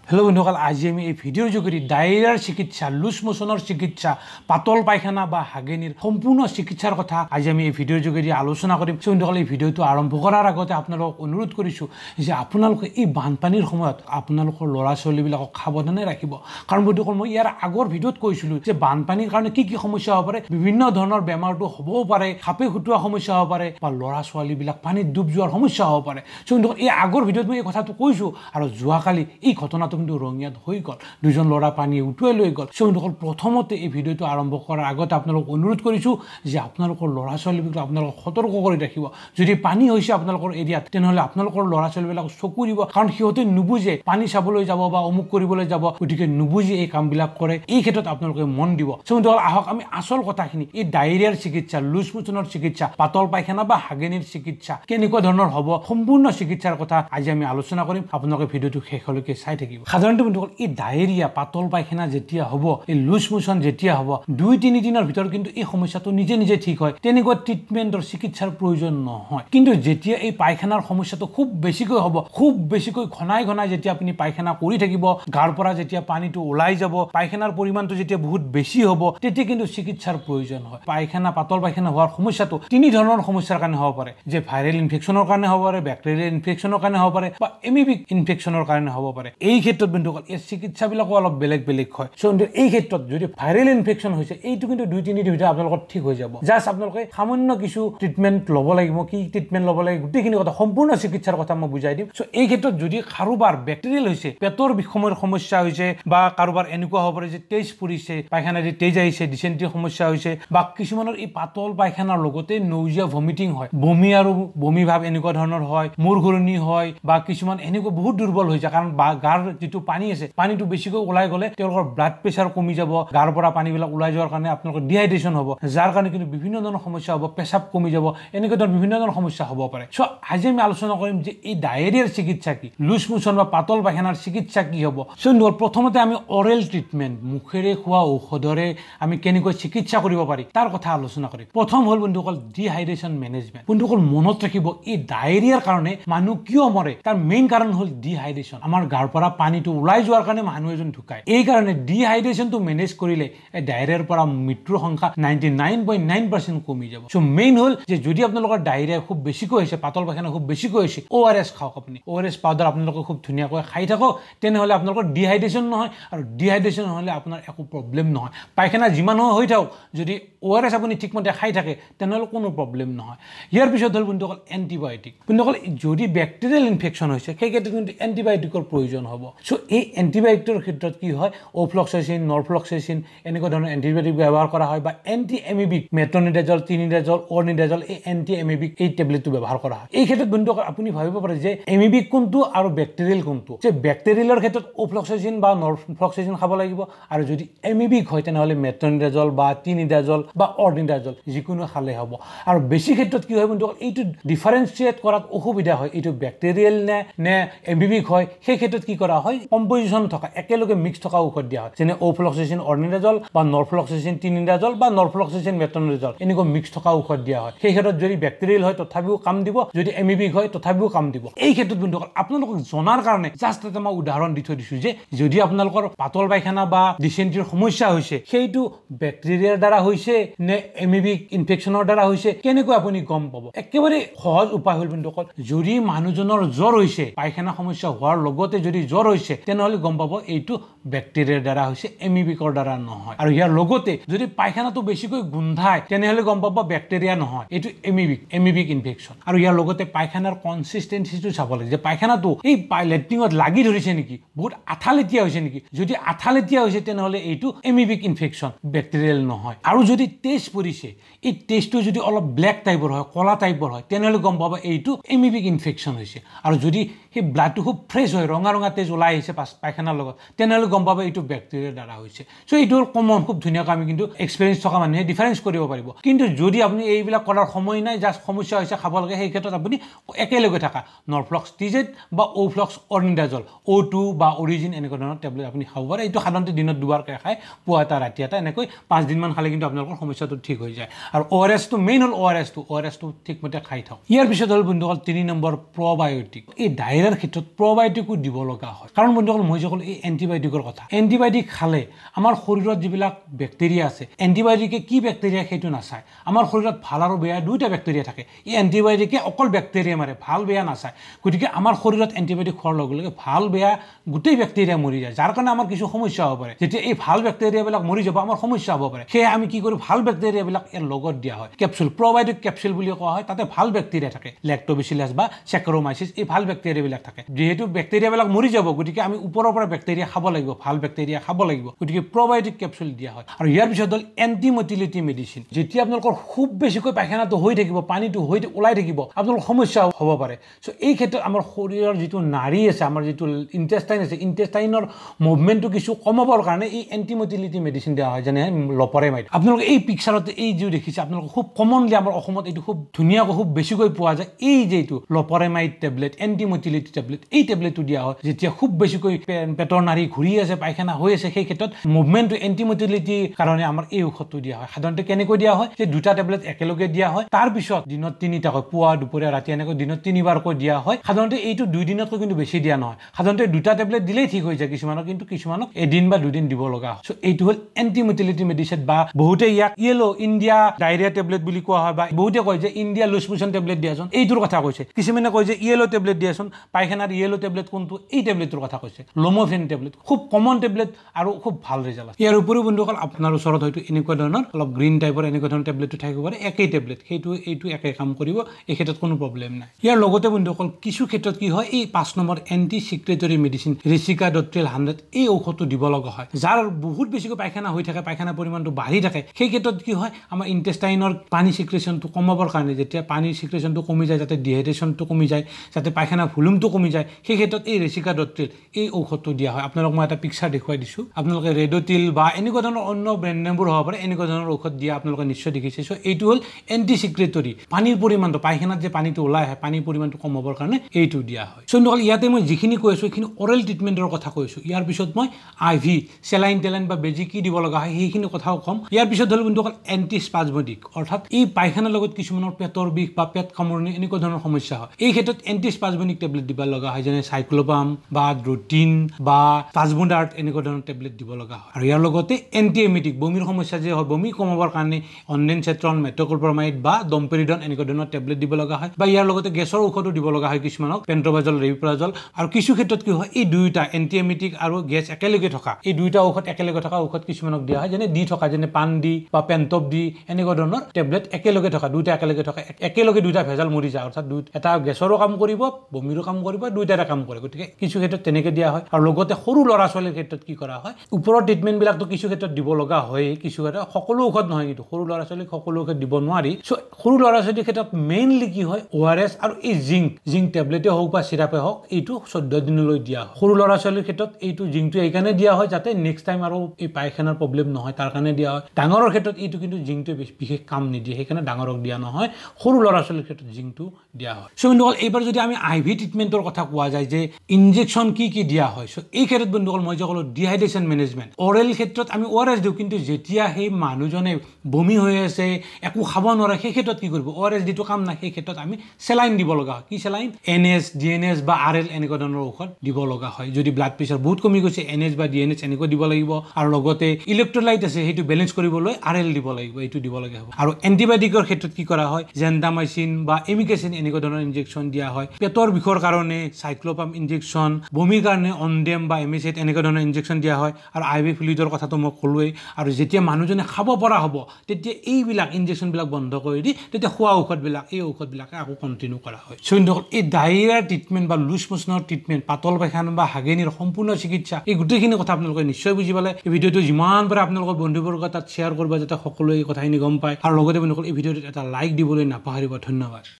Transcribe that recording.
hello बंधुकल आज आमी এই ভিডিওৰ যোগেদি ডায়েৰিয়াৰ চিকিৎসা লুজ মোশনৰ চিকিৎসা পাতল পায়খানা বা হাগেনিৰ সম্পূৰ্ণ চিকিৎসাৰ কথা আজি আমি এই ভিডিওৰ যোগেদি আলোচনা কৰিম বন্ধুকল এই ভিডিওটো আৰম্ভ কৰাৰ আগতে আপোনালোকক অনুৰোধ কৰিছো যে আপোনালোকে এই বানপানীৰ সময়ত আপোনালোকৰ লৰা ছোৱালীবিলাকক সাৱধানে ৰাখিব কাৰণ বন্ধুকল মই ইয়াৰ আগৰ ভিডিওত কৈছিলো যে বানপানীৰ কাৰণে কি কি সমস্যা হ'ব পাৰে বিভিন্ন ধৰণৰ বেমাৰটো হ'বও পাৰে খাপে খুটুৱা সমস্যা হ'ব পাৰে বা লৰা ছোৱালীবিলাক পানীত ডুব যোৱাৰ সমস্যা হ'ব পাৰে বন্ধুকল এই আগৰ ভিডিওত মই এই কথাটো কৈছো আৰু যোৱাকালি এই ঘটনাটো কিন্তু ৰঙিয়াত হৈ গল দুজন লৰা পানী উঠুৱাই লৈ গল বন্ধুকল প্ৰথমতে এই ভিডিওটো আৰম্ভ কৰাৰ আগতে আপোনালোকক অনুৰোধ কৰিছো যে আপোনালোকৰ লৰা ছোৱালীবিলাক আপোনালোকক সতৰ্ক কৰি ৰাখিব যদি পানী হৈছে আপোনালোকৰ এৰিয়াত তেনেহলে আপোনালোকৰ লৰা ছোৱালীবিলাক চকু দিব কাৰণ সিহঁতে নুবুজে পানী চাবলৈ যাব বা অমুক কৰিবলৈ যাব গতিকে নুবুজি এই কামবিলাক কৰে এই ক্ষেত্ৰত আপোনালোকে মন দিব বন্ধুকল আহক আমি আসল কথাখিনি এই ডায়েৰিয়াৰ চিকিৎসা লুজ মোশনৰ চিকিৎসা পাতল পায়খানা বা হাগেনিৰ চিকিৎসা কেনেকুৱা ধৰণৰ হ'ব সম্পূৰ্ণ চিকিৎসাৰ কথা আজি আমি আলোচনা কৰিম আপোনালোকে ভিডিওটো শেষলৈকে চাই থাকিব সাধাৰণতে বন্ধুসকল এই ডায়েৰিয়া পাতল পায়খানা যেতিয়া হ'ব এই লুজ মোশন যেতিয়া হ'ব 2-3 দিনৰ ভিতৰত কিন্তু এই সমস্যাটো নিজে নিজে ঠিক হয় তেনেকুৱা ট্ৰিটমেন্টৰ চিকিৎসাৰ প্ৰয়োজন নহয় কিন্তু যেতিয়া এই পায়খানাৰ সমস্যাটো খুব বেছিকৈ হ'ব খুব বেছিকৈ ঘনাই যেতিয়া আপুনি পায়খানা কৰি থাকিব গাৰ পৰা যেতিয়া পানীটো ওলাই যাব পায়খানাৰ পৰিমাণটো যেতিয়া বহুত বেছি হ'ব তেতিয়া কিন্তু চিকিৎসাৰ প্ৰয়োজন হয় পায়খানা পাতল পায়খানা হোৱাৰ সমস্যাটো তিনি ধৰণৰ সমস্যাৰ কাৰণে হ'ব পাৰে যে ভাইৰেল ইনফেকচনৰ কাৰণে হ'ব পাৰে ব্যাকটেৰিয়েল ইনফেকচনৰ কাৰণে হ'ব পাৰে বা এমিবিক ইনফেকচনৰ কাৰণে হ'ব পাৰে এই ক্ষেত্ৰত বন্ধুসকল এই চিকিৎসাবিলাকো অলপ বেলেগ হয় এই ক্ষেত্ৰত যদি ভাইৰেল ইনফেকচন হৈছে এইটো কিন্তু 2-3 দিনৰ ভিতৰত আপোনালোকৰ ঠিক হৈ যাব জাস্ট আপোনালোকে সামান্য কিছু ট্ৰিটমেন্ট ল'ব লাগিব কি ট্ৰিটমেন্ট ল'ব লাগিব গোটেইখিনি কথা সম্পূৰ্ণ চিকিৎসাৰ কথা মই বুজাই দিম এই ক্ষেত্ৰত যদি কাৰোবাৰ ব্যাকটেৰিয়েল হৈছে পেটৰ বিষয়ৰ সমস্যা হৈছে বা কাৰোবাৰ এনেকুৱা হ'ব পাৰে যে তেজ পৰিছে পায়খানাৰে তেজ আহিছে ডিসেন্ট্ৰি সমস্যা হৈছে বা কিছুমানৰ এই পাতল পায়খানাৰ লগতে নাusea ভমিটিং হয় বমি আৰু বমি ভাব এনেকুৱা ধৰণৰ হয় মূৰ ঘূৰণি হয় বা কিছুমান এনেকুৱা বহুত দুৰ্বল হৈ যায় কাৰণ গাৰ যেটো পানী আছে পানীটো বেছিকৈ ওলাই গলে তেওঁলোকৰ ব্লাড প্ৰেছাৰ কমি যাব গাৰ পৰা পানীবিলাক ওলাই যোৱাৰ কাৰণে আপোনালোকৰ ডিহাইড্ৰেচন হ'ব যাৰ কাৰণে কিন্তু বিভিন্ন ধৰণৰ সমস্যা হ'ব পেছাব কমি যাব এনেকুৱা ধৰণৰ বিভিন্ন ধৰণৰ সমস্যা হ'ব পাৰে আজি আমি আলোচনা কৰিম যে এই ডায়েৰিয়াৰ চিকিৎসা কি লুজ মোশন বা পাতল পায়খানাৰ চিকিৎসা কি হ'ব প্ৰথমতে আমি অৰেল ট্ৰিটমেন্ট মুখেৰে খোৱা ঔষধৰে আমি কেনেকৈ চিকিৎসা কৰিব পাৰি তাৰ কথা আলোচনা কৰিম প্ৰথম হ'ল বন্ধুসকল ডিহাইড্ৰেচন মেনেজমেন্ট বন্ধুসকল মনত ৰাখিব এই ডায়েৰিয়াৰ কাৰণে মানুহ কিয় মৰে তাৰ মেইন কাৰণ হ'ল ডিহাইড্ৰেচন আমাৰ গাৰ পৰা পানীটো ওলাই যোৱাৰ কাৰণে মানুহ এজন ঢুকায় এই কাৰণে ডিহাইড্ৰেচনটো মেনেজ কৰিলে এই ডায়েৰিয়াৰ পৰা মৃত্যুৰ সংখ্যা 99.9% কমি যাব মেইন হ'ল যে যদি আপোনালোকৰ ডায়েৰিয়া খুব বেছিকৈ হৈছে পাতল পায়খানা খুব বেছিকৈ হৈছে ORS খাওক আপুনি ORS পাউডাৰ আপোনালোকে খুব ধুনীয়াকৈ খাই থাকক তেনেহলে আপোনালোকৰ ডিহাইড্ৰেচন নহয় আৰু ডিহাইড্ৰেচন নহলে আপোনাৰ একো প্ৰবলেম নহয় পায়খানা যিমান হৈ থাকক যদি ORS আপুনি ঠিকমতে খাই থাকে তেনেহলে কোনো প্ৰবলেম নহয় ইয়াৰ পিছত হ'ল বন্ধুসকল এন্টিবায়োটিক বন্ধুসকল যদি ব্যাকটেৰিয়েল ইনফেকচন হৈছে সেই ক্ষেত্ৰত কিন্তু এন্টিবায়োটিকৰ প্ৰয়োজন হ'ব এই এন্টিবায়োটিকৰ ক্ষেত্ৰত কি হয় অফ্লক্সাচিন নৰফ্লক্সাচিন এনেকুৱা ধৰণৰ এন্টিবায়োটিক ব্যৱহাৰ কৰা হয় বা এন্টি এমিবিক মেট্ৰনিডাজল তিনিডাজল অৰনিডাজল এই এন্টি এমিবিক এই টেবলেটটো ব্যৱহাৰ কৰা হয় এই ক্ষেত্ৰত বন্ধুসকল আপুনি ভাবিব পাৰে যে এমিবিক কোনটো আৰু ব্যাকটেৰিয়েল কোনটো যে ব্যাকটেৰিয়েলৰ ক্ষেত্ৰত অফ্লক্সাচিন বা নৰফ্লক্সাচিন খাব লাগিব আৰু যদি এমিবিক হয় তেনেহলে মেট্ৰনিডাজল বা তিনিডাজল বা অৰনিডাজল যিকোনো খালে হ'ব আৰু বেছি ক্ষেত্ৰত কি হয় বন্ধুসকল এইটো ডিফাৰেন্সিয়েট কৰাত অসুবিধা হয় এইটো ব্যাকটেৰিয়েল নে এমিবিক হয় সেই ক্ষেত্ৰত কি কৰা হয় কম্পোজিশন থকা একেলগে মিক্স থকা ঔষধ দিয়া হয় যেনে অফ্লক্সাচিন অৰনিডাজল বা নৰফ্লক্সাচিন তিনিডাজল বা নৰফ্লক্সাচিন মেট্ৰনিডাজল এনেকুৱা মিক্স থকা ঔষধ দিয়া হয় সেই ক্ষেত্ৰত যদি ব্যাকটেৰিয়েল হয় তথাপিও কাম দিব যদি এমিবিক হয় তথাপিও কাম দিব এই ক্ষেত্ৰত বন্ধুসকল আপোনালোকক জনাৰ কাৰণে জাস্ট এটা মই উদাহৰণ দি থৈ দিছো যে যদি আপোনালোকৰ পাতল পায়খানা বা ডিসেন্ট্ৰিৰ সমস্যা হৈছে সেইটো ব্যাকটেৰিয়াৰ দ্বাৰা হৈছে নে এমিবিক ইনফেকচনৰ দ্বাৰা হৈছে কেনেকৈ আপুনি গম পাব একেবাৰে সহজ উপায় হ'ল বন্ধুসকল যদি মানুহজনৰ জ্বৰ হৈছে পায়খানা সমস্যা হোৱাৰ লগতে যদি জ্বৰ হৈছে তেনেহলে গম পাব এইটো ব্যাকটেৰিয়াৰ দ্বাৰা হৈছে এমিবিকৰ দ্বাৰা নহয় আৰু ইয়াৰ লগতে যদি পায়খানাটো বেছিকৈ গোন্ধায় তেনেহলে গম পাব ব্যাকটেৰিয়া নহয় এইটো এমিবিক ইনফেকচন আৰু ইয়াৰ লগতে পায়খানাৰ কনসিস্টেন্সিটো চাব লাগে যে পায়খানাটো এই লেট্ৰিনত লাগি ধৰিছে নেকি বহুত আঠালেতিয়া হৈছে নেকি যদি আঠালেতিয়া হৈছে তেনেহলে এইটো এমিবিক ইনফেকচন ব্যাকটেৰিয়েল নহয় আৰু যদি তেজ পৰিছে এই তেজটো যদি অলপ ব্ল্যাক টাইপৰ হয় কলা টাইপৰ হয় তেনেহলে গম পাব এইটো এমিবিক ইনফেকচন হৈছে আৰু যদি সেই ব্লাডটো খুব ফ্ৰেছ হয় ৰঙা তেজ ওলাই আহিছে পায়খানাৰ লগত তেনেহলে গম পাব এইটো ব্যাকটেৰিয়াৰ দ্বাৰা হৈছে এইটো কমন খুব ধুনীয়াকৈ আমি কিন্তু এক্সপেৰিয়েন্স থকা মানুহে ডিফাৰেন্স কৰিব পাৰিব কিন্তু যদি আপুনি এইবিলাক কৰাৰ সময় নাই জাস্ট সমস্যা হৈছে খাব লাগে সেই ক্ষেত্ৰত আপুনি একেলগে থাকা নৰফ্লক্স টিজেট বা অফ্লক্স অৰনিডাজল O2 বা অৰিজিন এনেকুৱা ধৰণৰ টেবলেট আপুনি খাব পাৰে এইটো সাধাৰণতে দিনত দুবাৰকৈ খাই পুৱা এটা ৰাতি এটা এনেকৈ 5 দিন মান খালে কিন্তু আপোনালোকৰ সমস্যাটো ঠিক হৈ যায় আৰু ORS টো মেইন হ'ল ORS টো ঠিকমতে খাই থাকক ইয়াৰ পিছত হ'ল বন্ধুসকল 3 নম্বৰ প্ৰবায়োটিক এই ডায়েৰিয়াৰ ক্ষেত্ৰত প্ৰবায়টিকো দিব লগা হয় কাৰণ বন্ধুসকল মই যে ক'লো এই এন্টিবায়টিকৰ কথা এন্টিবায়টিক খালে আমাৰ শৰীৰত যিবিলাক বেক্টেৰিয়া আছে এন্টিবায়টিকে কি বেক্টেৰিয়া সেইটো নাচায় আমাৰ শৰীৰত ভাল আৰু বেয়া দুইটা বেক্টেৰিয়া থাকে এই এন্টিবায়টিকে অকল বেক্টেৰিয়া মাৰে ভাল বেয়া নাচায় গতিকে আমাৰ শৰীৰত এন্টিবায়টিক খোৱাৰ লগে লগে ভাল বেয়া গোটেই বেক্টেৰিয়া মৰি যায় যাৰ কাৰণে আমাৰ কিছু সমস্যা হ'ব পাৰে যেতিয়া এই ভাল বেক্টেৰিয়াবিলাক মৰি যাব আমাৰ সমস্যা হ'ব পাৰে সেয়ে আমি কি কৰো ভাল বেক্টেৰিয়াবিলাক এর লগত দিয়া হয় ক্যাপসুল প্রবায়োটিক ক্যাপসুল বুলি কোৱা হয় তাতে ভাল বেক্টেৰিয়া থাকে ল্যাক্টোবাচিলাস বা saccharomyces এই ভাল বেক্টেৰিয়াবিলাক থাকে যেহেতু বেক্টেৰিয়াবিলাক মৰি যাব গতিকে আমি ওপৰৰ পৰা বেক্টেৰিয়া খাব লাগিব ভাল বেক্টেৰিয়া খাব লাগিব গতিকে প্রবায়োটিক ক্যাপসুল দিয়া হয় আৰু ইয়াৰ পিছত হ'ল এন্টিমোটিলিটি মেডিচিন যেতিয়া আপোনালোকৰ খুব বেছিকৈ পায়খানাটো হৈ থাকিব পানীটো হৈ ওলাই থাকিব আপোনালোকৰ সমস্যা হ'ব পাৰে সো এই ক্ষেত্ৰত আমাৰ শৰীৰৰ যিটো নাৰী আছে আমাৰ যিটো ইন্টেষ্টাইন আছে ইন্টেষ্টাইনৰ মুভমেন্টটো কিছু কমাবৰ কাৰণে এই এন্টিমোটিলিটি মেডিচিন দিয়া হয় যেনে লোপেৰামাইড আপোনালোকে এই পিকচাৰত এই যে দেখিছে আপোনালোকে খুব কমনলি আমাৰ অসমত এইটো খুব ধুনীয়াকৈ খুব বেছিকৈ পোৱা যায় এই যে এইটো লোপেৰামাইড টেবলেট এন্টিমোটিলিটি টেবলেট এই টেবলেটটো দিয়া হয় যেতিয়া খুব বেছিকৈ পেটৰ নাৰী ঘূৰি আছে পায়খানা হৈ আছে সেই ক্ষেত্ৰত মুভমেন্টটো এন্টিমোটিলিটি কাৰণে আমাৰ এই ঔষধটো দিয়া হয় সাধাৰণতে কেনেকৈ দিয়া হয় যে দুটা টেবলেট একেলগে দিয়া হয় তাৰ পিছত দিনত তিনিটাকৈ পুৱা দুপৰীয়া ৰাতি এনেকৈ দিনত তিনিবাৰকৈ দিয়া হয় সাধাৰণতে এইটো 2 দিনতকৈ কিন্তু বেছি দিয়া নহয় সাধাৰণতে দুটা টেবলেট দিলেই ঠিক হৈ যায় কিছুমানক কিন্তু কিছুমানক এদিন বা দুদিন দিব লগা হয় সো এইটো হ'ল এন্টিমোটিলিটি মেডিচিন বা বহুতে ইয়াক ইয়েলো ইন্ডিয়া ডায়েৰিয়া টেবলেট বুলি কোৱা হয় বা বহুতে কয় যে ইন্ডিয়া লুজ মোশন টেবলেট দিয়াচোন এইটোৰ কথা কৈছে কিছুমানে কয় যে ইয়েলো টেবলেট দিয়াচোন পায়খানাৰ ইয়েলো টেবলেট কোনটো এই টেবলেটৰ কথা কৈছে লোমোফেন টেবলেট খুব কমন টেবলেট আৰু খুব ভাল ৰিজাল্ট আছে ইয়াৰ উপৰিও বন্ধুসকল আপোনাৰ ওচৰত হয়তো এনেকুৱা ধৰণৰ অলপ গ্ৰীণ টাইপৰ এনেকুৱা ধৰণৰ টেবলেটটো থাকিব পাৰে একেই টেবলেট সেইটো এইটো একে কাম কৰিব এই ক্ষেত্ৰত কোনো প্ৰব্লেম নাই ইয়াৰ লগতে বন্ধুসকল কিছু ক্ষেত্ৰত কি হয় এই 5 নম্বৰ এন্টিসেক্ৰেটৰি মেডিচিন racecadotril 100 এই ঔষধটো দিব লগা হয় যাৰ বহুত বেছিকৈ পায়খানা হৈ থাকে পায়খানা পৰিমাণটো বাঢ়ি থাকে সেই ক্ষেত্ৰত কি হয় আমাৰ ইন্টেষ্টাইনৰ পানী সিক্ৰেশনটো কমাবৰ কাৰণে যেতিয়া পানী সিক্ৰেশনটো কমি যায় যাতে ডিহাইড্ৰেশনটো কমি যায় যাতে পায়খানা ভলিউমটো কমি যায় সেই ক্ষেত্ৰত এই racecadotril এই ঔষধটো দিয়া হয় আপোনালোকক মই এটা পিকচাৰ দেখুৱাই দিছো আপোনালোকে ৰেডোটিল বা এনেকুৱা ধৰণৰ অন্য ব্ৰেণ্ড নেমবোৰ হ'ব পাৰে এনেকুৱা ধৰণৰ ঔষধ দিয়া আপোনালোকে নিশ্চয় দেখিছে সো এইটো হ'ল এন্টিসেক্ৰেটৰি পানীৰ পৰিমাণটো পায়খানাত যে পানীটো ওলাই আহে পানীৰ পৰিমাণটো কমাবৰ কাৰণে এইটো দিয়া হয় সো নহল ইয়াতে মই যিখিনি কৈছো এইখিনি অৰেল ট্ৰিটমেন্টৰ কথা কৈছো ইয়াৰ পিছত মই আইভি সেলাইন টেলাইন বা বেজি কি দিব লগা হয় সেইখিনি কথাও কম ইয়াৰ পিছত হ'ল বন্ধুসকল এন্টিস্পাজমোডিক অৰ্থাৎ এই পায়খানাৰ লগত কিছুমানৰ পেটৰ বিষ বা পেট কামুৰণি এনেকুৱা ধৰণৰ সমস্যা হয় এই ক্ষেত্ৰত এন্টিস্পাজমোডিক টেবলেট দিব লগা হয় যেনে সাইক্লোপাম বা ড্ৰোটিন বা পাজমোডাৰ্ট এনেকুৱা ধৰণৰ টেবলেট দিব লগা হয় আৰু ইয়াৰ লগতে এন্টিএমিটিক বমিৰ সমস্যা যে হয় বমি কমাবৰ কাৰণে অনডেনচেট্ৰন মেট্ৰকলপ্ৰমাইড বা ডম্পেৰিডন এনেকুৱা ধৰণৰ টেবলেট দিব লগা হয় বা ইয়াৰ লগতে গেছৰ ঔষধো দিব লগা হয় কিছুমানক পেন্টপ্ৰাজল ৰেবিপ্ৰাজল আৰু কিছু ক্ষেত্ৰত কি হয় এই দুইটা এন্টিএমিটিক আৰু গেছ একেলগে থকা এই দুইটা ঔষধ একেলগে থকা ঔষধ কিছুমানক দিয়া হয় যেনে দি থকা যেনে পান দি বা পেন্টপ দি এনেকুৱা ধৰণৰ টেবলেট একেলগে থকা দুইটা একেলগে থকা একেলগে দুইটা ভেজাল মৰি যায় অৰ্থাৎ এটা গেছৰো কাম কৰিব বমিৰো কাম কৰিব দুইটাৰে কাম কৰে গতিকে কিছু ক্ষেত্ৰত তেনেকে দিয়া হয় আৰু লগতে সৰু ল'ৰা ছোৱালীৰ ক্ষেত্ৰত কি কৰা হয় ওপৰৰ ট্ৰিটমেন্ট বিলাকটো কিছু ক্ষেত্ৰত দিব লগা হয় কিছু ক্ষেত্ৰত সকলো ঔষধ নহয় কিন্তু সৰু ল'ৰা ছোৱালীক সকলো ঔষধ দিব নোৱাৰি সো সৰু ল'ৰা ছোৱালীৰ ক্ষেত্ৰত মেইনলি কি হয় ORS আৰু এই জিংক টেবলেটে হওক বা সিৰাপে হওক এইটো 14 দিনলৈ দিয়া হয় সৰু ল'ৰা ছোৱালীৰ ক্ষেত্ৰত এইটো জিংকটো এইকাৰণে দিয়া হয় যাতে নেক্সট টাইম আৰু এই পায়খানাৰ প্ৰব্লেম নহয় তাৰ কাৰণে দিয়া হয় ডাঙৰৰ ক্ষেত্ৰত এইটো কিন্তু জিংকটো বিশেষ কাম নিদিয়ে সেইকাৰণে ডাঙৰক দিয়া নহয় সৰু ল'ৰা ছোৱালীৰ ক্ষেত্ৰত জিংকটো দিয়া হয় সো বন্ধুসকল এইবাৰ যদি আমি আইভি ট্ৰিটমেন্টৰ কথা কোৱা যায় যে ইনজেকশন কি দিয়া হয় সো এই ক্ষেত্ৰত বন্ধুসকল মই যে ক'লো ডিহাইড্ৰেশ্যন মেনেজমেন্ট অৰেল ক্ষেত্ৰত আমি ORS দিওঁ কিন্তু যেতিয়া সেই মানুহজনে বমি হৈ আছে একো খাব নোৱাৰে সেই ক্ষেত্ৰত কি কৰিব ORS দিটো কাম নাই সেই ক্ষেত্ৰত আমি সেলাইন দিব লগা হয় কি সেলাইন NS DNS বা RL এনেকুৱা ধৰণৰ ঔষধ দিব লগা হয় যদি ব্লাড প্ৰেছাৰ বহুত কমি গৈছে NS বা DNS এনেকৈ দিব লাগিব আৰু লগতে ইলেক্ট্ৰোলাইট আছে সেইটো বেলেন্স কৰিবলৈ RL দিব লাগিব এইটো দিব লগা হ'ব আৰু এন্টিবায়টিকৰ ক্ষেত্ৰত কি কৰা হয় জেন্ডামাইচিন বা এমিকেচিন এনেকুৱা ধৰণৰ ইনজেকশন দিয়া হয় পেটৰ বিষৰ কাৰণে সাইক্লোপাম ইনজেকশন বমিৰ কাৰণে অনডেম বা এমিসেট এনেকুৱা ধৰণৰ ইনজেকশন দিয়া হয় আৰু আইভি ফ্লুইডৰ কথাটো মই ক'লোৱেই আৰু যেতিয়া মানুহজনে খাব পৰা হ'ব তেতিয়া এইবিলাক ইনজেকশন বিলাক বন্ধ কৰি দি তেতিয়া খোৱা ঔষধবিলাক এই ঔষধবিলাকে আকৌ কন্টিনিউ কৰা হয় সো এই ডায়েৰিয়াৰ ট্ৰিটমেন্ট বা লুজ মোশনৰ ট্ৰিটমেন্ট পাতল পায়খানা বা হাগেনিৰ সম্পূৰ্ণ চিকিৎসা এই গোটেইখিনি কথা আপোনালোকে নিশ্চয় বুজি পালে এই ভিডিঅ'টো যিমান পাৰে আপোনালোকৰ বন্ধুবৰ্গৰ তাত শ্বেয়াৰ কৰিব যাতে সকলোৱে এই কথাখিনি গম পায় আৰু লগতে বন্ধুসকল এই ভিডিঅ'টোত এটা লাইক দিবলৈ নাপাহৰিব ধন্যবাদ